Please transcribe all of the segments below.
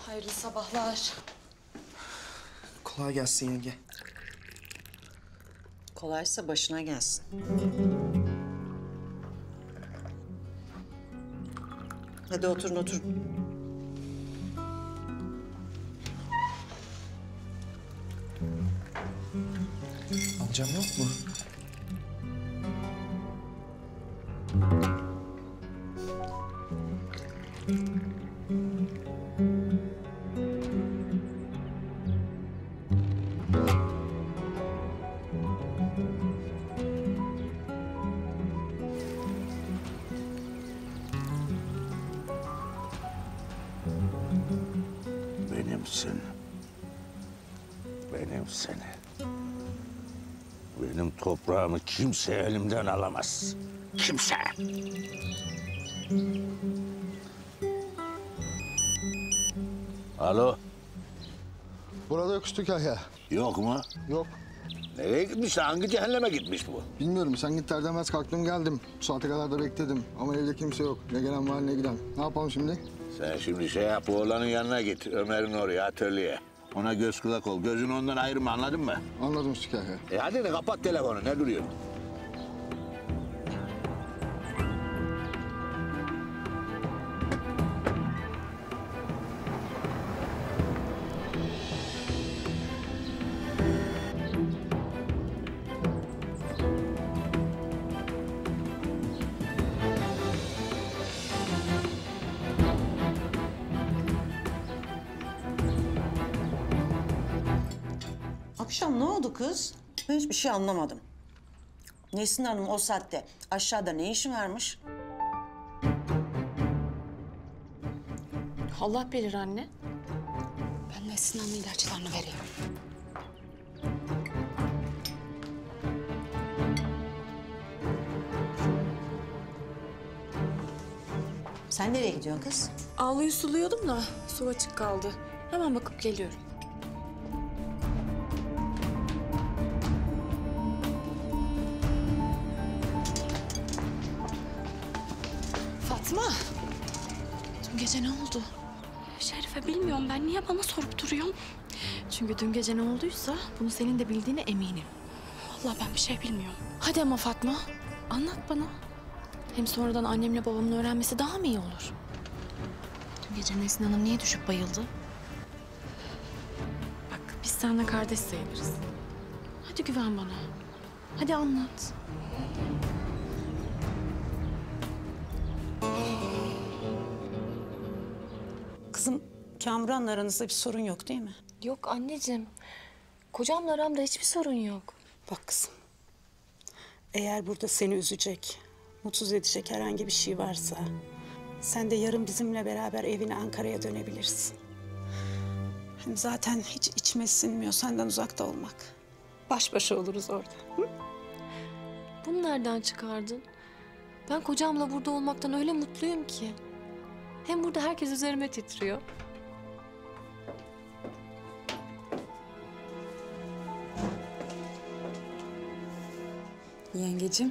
Hayırlı sabahlar. Kolay gelsin yenge. Kolaysa başına gelsin. Hadi oturun, oturun. Amcam yok mu? Benimsin. Benimsin. Benim toprağımı kimse elimden alamaz. Kimse. Alo, Burada yok Üstü Kahya. yok mu? Yok. Nereye gitmiş? Hangi cehenneme gitmiş bu? Bilmiyorum. Sen git der demez kalktım geldim. Bu saate kadar da bekledim. Ama evde kimse yok. Ne gelen var ne giden. Ne yapalım şimdi? Sen şimdi şey yap, oğlanın yanına git. Ömer'in oraya, atölyeye. Ona göz kulak ol. Gözünü ondan ayırma, anladın mı? Anladım Üstü Kahya. Hadi de kapat telefonu, ne duruyorsun? Akşam ne oldu kız? Ben hiçbir şey anlamadım. Nesrin Hanım o saatte aşağıda ne işin varmış? Allah bilir anne. Ben Nesrin Hanım'ın ilaçlarını vereyim. Sen nereye gidiyorsun kız? Ağlayı suluyordum da su açık kaldı. Hemen bakıp geliyorum. Fatma. Dün gece ne oldu? Şerife bilmiyorum ben. Niye bana sorup duruyorsun? Çünkü dün gece ne olduysa bunu senin de bildiğine eminim. Vallahi ben bir şey bilmiyorum. Hadi ama Fatma, anlat bana. Hem sonradan annemle babamın öğrenmesi daha mı iyi olur? Dün gece Nesrin Hanım niye düşüp bayıldı? Bak biz seninle kardeş sayılırız. Hadi güven bana. Hadi anlat. Kızım Kamuran'la aranızda bir sorun yok değil mi? Yok anneciğim. Kocamla aramda hiçbir sorun yok. Bak kızım, eğer burada seni üzecek, mutsuz edecek herhangi bir şey varsa... ...sen de yarın bizimle beraber evine Ankara'ya dönebilirsin. Hem zaten hiç içime sinmiyor senden uzakta olmak. Baş başa oluruz orada. Hı? Bunu nereden çıkardın? Ben kocamla burada olmaktan öyle mutluyum ki. Hem burada herkes üzerime titriyor. Yengecim.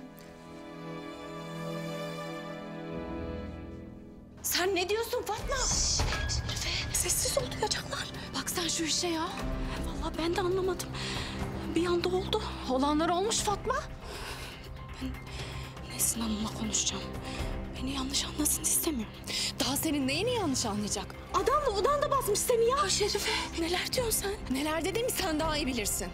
Sen ne diyorsun Fatma? Şerife. Sessiz ol, duyacaklar. Bak sen şu işe ya. Vallahi ben de anlamadım. Bir anda oldu. Olanlar olmuş Fatma. Ben Nesrin Hanım'la konuşacağım. Beni yanlış anlasın istemiyorum. Daha senin neyini yanlış anlayacak? Adamla odan da basmış seni ya. Şerife neler diyorsun sen? Neler dediğimi sen daha iyi bilirsin.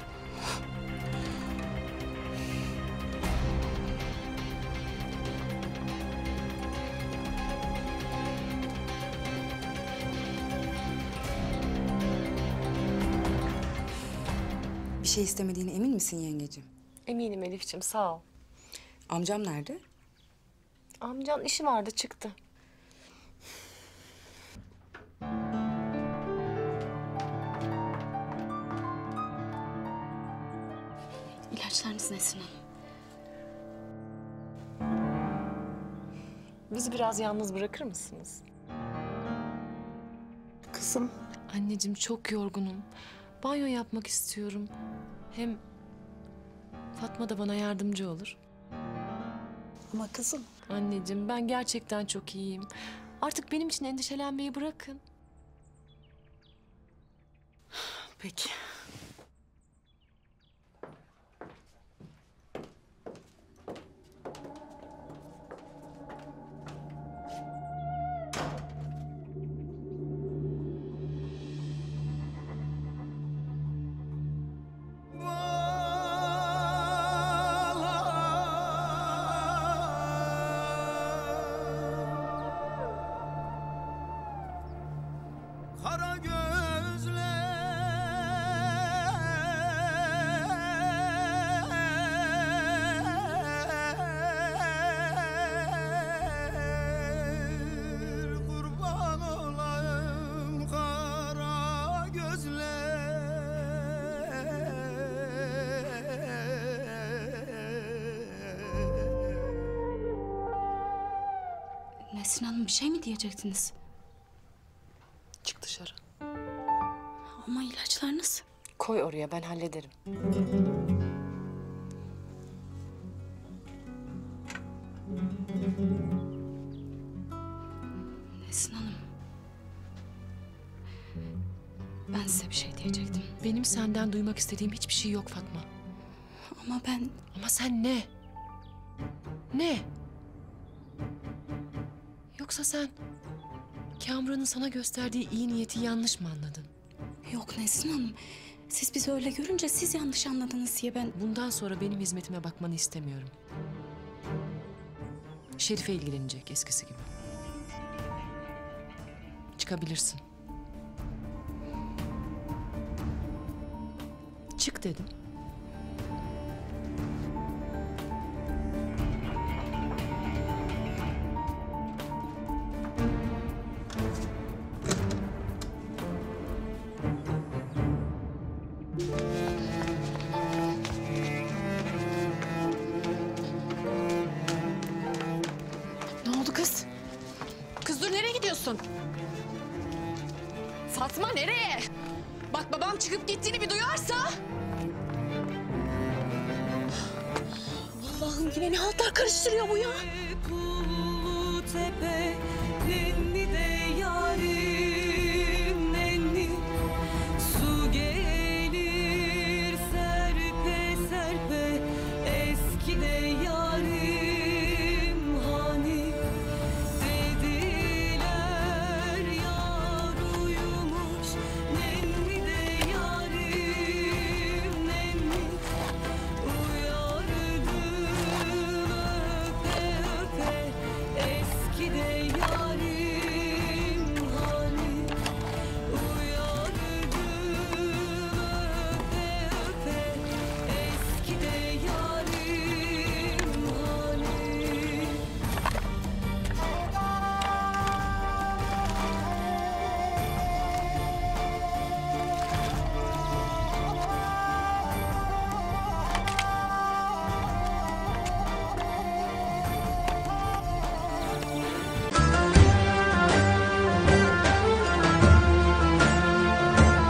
Bir şey istemediğine emin misin yengecim? Eminim Elif'ciğim sağ ol. Amcam nerede? Amcan işi vardı çıktı. İlaçlarınız Nesrin Hanım. Bizi biraz yalnız bırakır mısınız? Kızım, Anneciğim çok yorgunum. Banyo yapmak istiyorum. Hem Fatma da bana yardımcı olur. ama kızım... Anneciğim ben gerçekten çok iyiyim. Artık benim için endişelenmeyi bırakın. Peki. Kara gözler kurban olayım kara gözler. Nesrin Hanım bir şey mi diyecektiniz? Çık dışarı. Ama ilaçlarınız. Koy oraya, ben hallederim. Nesrin Hanım. Ben size bir şey diyecektim. Benim senden duymak istediğim hiçbir şey yok Fatma. Ama ben... Ama sen ne? Ne? Yoksa sen Kamuran'ın sana gösterdiği iyi niyeti yanlış mı anladın? Yok Nesrin Hanım. Siz bizi öyle görünce siz yanlış anladınız diye ben... Bundan sonra benim hizmetime bakmanı istemiyorum. Şerife ilgilenecek eskisi gibi. Çıkabilirsin. Çık dedim. Ne oldu kız? Kız dur, nereye gidiyorsun? Fatma nereye? Bak babam çıkıp gittiğini bir duyarsa... Allah'ım yine ne haltlar karıştırıyor bu ya? Tepe, de yâri